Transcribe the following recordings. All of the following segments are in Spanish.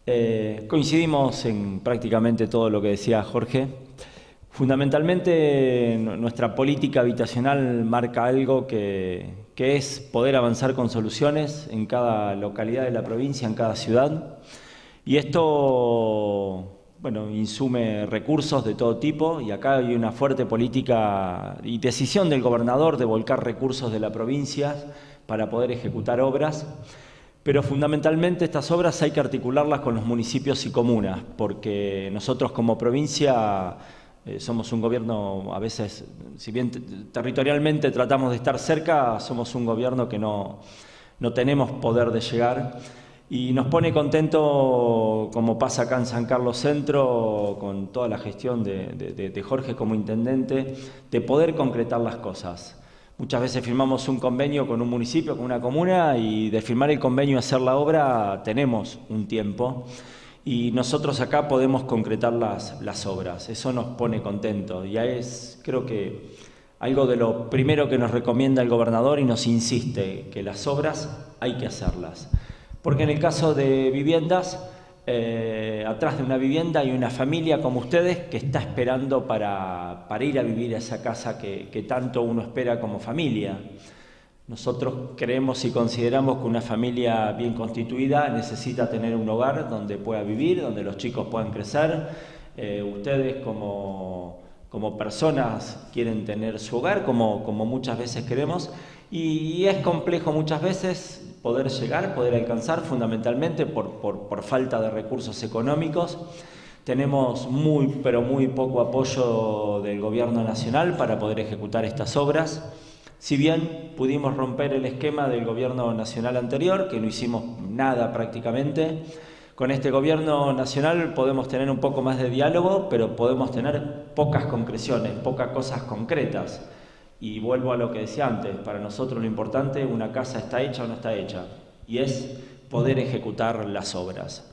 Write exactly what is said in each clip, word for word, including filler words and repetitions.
Eh, coincidimos en prácticamente todo lo que decía Jorge. Fundamentalmente, nuestra política habitacional marca algo que, que es poder avanzar con soluciones en cada localidad de la provincia, en cada ciudad. Y esto, bueno, insume recursos de todo tipo, y acá hay una fuerte política y decisión del gobernador de volcar recursos de la provincia para poder ejecutar obras. Pero fundamentalmente estas obras hay que articularlas con los municipios y comunas, porque nosotros como provincia eh, somos un gobierno, a veces, si bien territorialmente tratamos de estar cerca, somos un gobierno que no, no tenemos poder de llegar. Y nos pone contento, como pasa acá en San Carlos Centro, con toda la gestión de, de, de Jorge como intendente, de poder concretar las cosas. Muchas veces firmamos un convenio con un municipio, con una comuna, y de firmar el convenio y hacer la obra tenemos un tiempo. Y nosotros acá podemos concretar las, las obras. Eso nos pone contentos. Y es, creo que, algo de lo primero que nos recomienda el gobernador y nos insiste, que las obras hay que hacerlas. Porque en el caso de viviendas, eh, atrás de una vivienda hay una familia como ustedes que está esperando para, para ir a vivir a esa casa que, que tanto uno espera como familia. Nosotros creemos y consideramos que una familia bien constituida necesita tener un hogar donde pueda vivir, donde los chicos puedan crecer. Eh, ustedes como, como personas quieren tener su hogar, como, como muchas veces queremos, y es complejo muchas veces poder llegar, poder alcanzar, fundamentalmente por, por, por falta de recursos económicos. Tenemos muy, pero muy poco apoyo del gobierno nacional para poder ejecutar estas obras. Si bien pudimos romper el esquema del gobierno nacional anterior, que no hicimos nada prácticamente, con este gobierno nacional podemos tener un poco más de diálogo, pero podemos tener pocas concreciones, pocas cosas concretas. Y vuelvo a lo que decía antes, para nosotros lo importante, una casa está hecha o no está hecha, y es poder ejecutar las obras.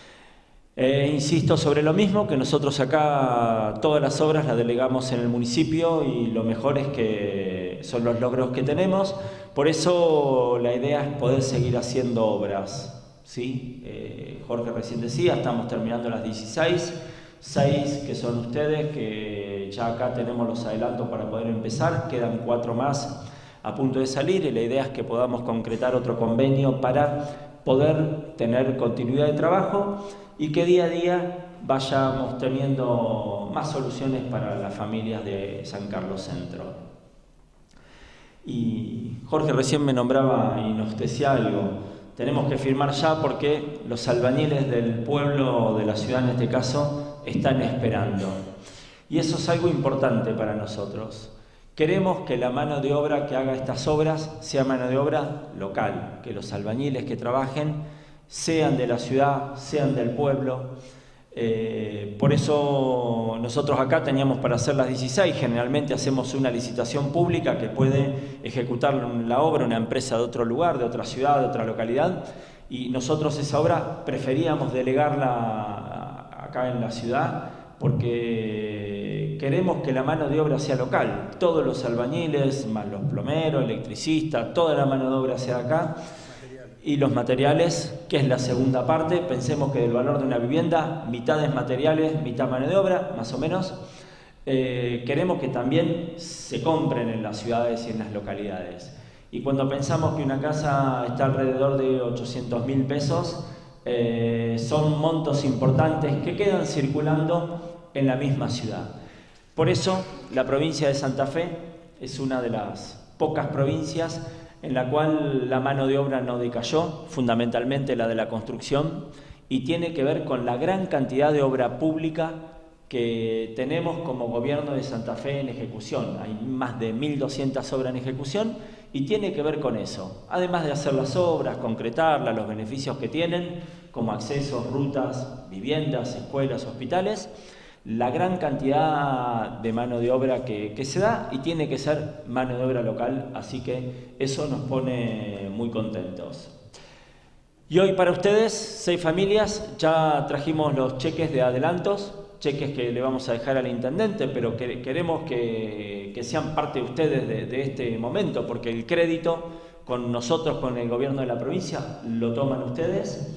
Eh, insisto sobre lo mismo, que nosotros acá todas las obras las delegamos en el municipio y lo mejor es que son los logros que tenemos. Por eso la idea es poder seguir haciendo obras, ¿sí? Eh, Jorge recién decía, estamos terminando las dieciséis, seis que son ustedes, que ya acá tenemos los adelantos para poder empezar, quedan cuatro más a punto de salir, y la idea es que podamos concretar otro convenio para poder tener continuidad de trabajo y que día a día vayamos teniendo más soluciones para las familias de San Carlos Centro. Y Jorge recién me nombraba y nos decía algo. Tenemos que firmar ya porque los albañiles del pueblo, de la ciudad en este caso, están esperando. Y eso es algo importante para nosotros. Queremos que la mano de obra que haga estas obras sea mano de obra local, que los albañiles que trabajen sean de la ciudad, sean del pueblo. Eh, por eso nosotros acá teníamos para hacer las dieciséis, generalmente hacemos una licitación pública que puede ejecutar la obra una empresa de otro lugar, de otra ciudad, de otra localidad, y nosotros esa obra preferíamos delegarla acá en la ciudad porque queremos que la mano de obra sea local, todos los albañiles, más los plomeros, electricistas, toda la mano de obra sea acá. Y los materiales, que es la segunda parte, pensemos que del valor de una vivienda, mitad es materiales, mitad mano de obra, más o menos. Eh, queremos que también se compren en las ciudades y en las localidades. Y cuando pensamos que una casa está alrededor de ochocientos mil pesos, eh, son montos importantes que quedan circulando en la misma ciudad. Por eso, la provincia de Santa Fe es una de las pocas provincias en la cual la mano de obra no decayó, fundamentalmente la de la construcción, y tiene que ver con la gran cantidad de obra pública que tenemos como gobierno de Santa Fe en ejecución. Hay más de mil doscientas obras en ejecución y tiene que ver con eso. Además de hacer las obras, concretarlas, los beneficios que tienen, como accesos, rutas, viviendas, escuelas, hospitales, la gran cantidad de mano de obra que, que se da, y tiene que ser mano de obra local, así que eso nos pone muy contentos. Y hoy para ustedes, seis familias, ya trajimos los cheques de adelantos, cheques que le vamos a dejar al intendente, pero que queremos que, que sean parte de ustedes de, de este momento, porque el crédito con nosotros, con el gobierno de la provincia, lo toman ustedes.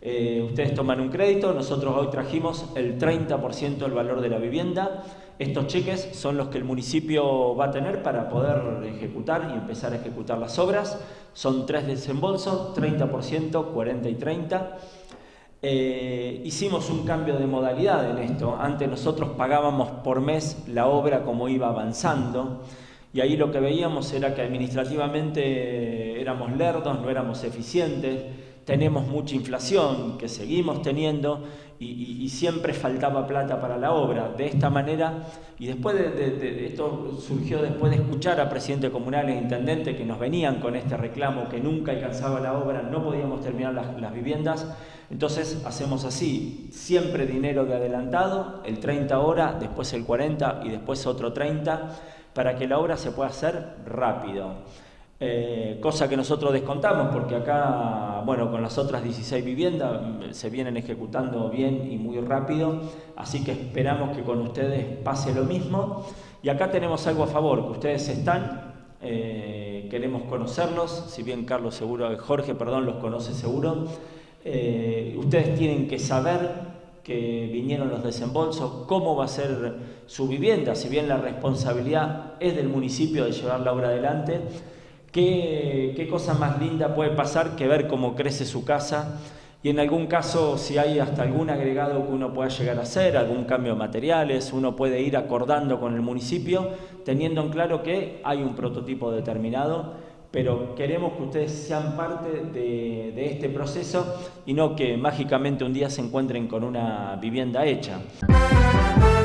Eh, ustedes toman un crédito, nosotros hoy trajimos el treinta por ciento del valor de la vivienda. Estos cheques son los que el municipio va a tener para poder ejecutar y empezar a ejecutar las obras. Son tres desembolsos, treinta por ciento, cuarenta y treinta. Eh, hicimos un cambio de modalidad en esto. Antes nosotros pagábamos por mes la obra como iba avanzando. Y ahí lo que veíamos era que administrativamente éramos lerdos, no éramos eficientes, tenemos mucha inflación, que seguimos teniendo, y, y, y siempre faltaba plata para la obra. De esta manera, y después de, de, de esto surgió después de escuchar a presidentes comunales e intendentes que nos venían con este reclamo, que nunca alcanzaba la obra, no podíamos terminar las, las viviendas. Entonces hacemos así, siempre dinero de adelantado, el treinta ahora, después el cuarenta y después otro treinta, para que la obra se pueda hacer rápido. Eh, cosa que nosotros descontamos porque acá, bueno, con las otras dieciséis viviendas se vienen ejecutando bien y muy rápido, así que esperamos que con ustedes pase lo mismo. Y acá tenemos algo a favor, que ustedes están, eh, queremos conocerlos, si bien Carlos seguro, Jorge, perdón, los conoce seguro. Eh, ustedes tienen que saber que vinieron los desembolsos, cómo va a ser su vivienda, si bien la responsabilidad es del municipio de llevar la obra adelante. ¿Qué, qué cosa más linda puede pasar que ver cómo crece su casa? Y en algún caso, si hay hasta algún agregado que uno pueda llegar a hacer, algún cambio de materiales, uno puede ir acordando con el municipio, teniendo en claro que hay un prototipo determinado, pero queremos que ustedes sean parte de, de este proceso y no que mágicamente un día se encuentren con una vivienda hecha.